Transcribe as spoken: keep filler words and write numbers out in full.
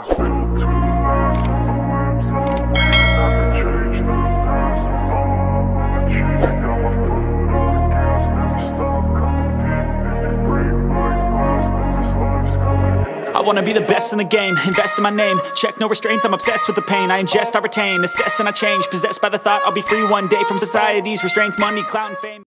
I wanna be the best in the game, invest in my name. Check no restraints, I'm obsessed with the pain. I ingest, I retain, assess and I change. Possessed by the thought I'll be free one day from society's restraints, money, clout and fame.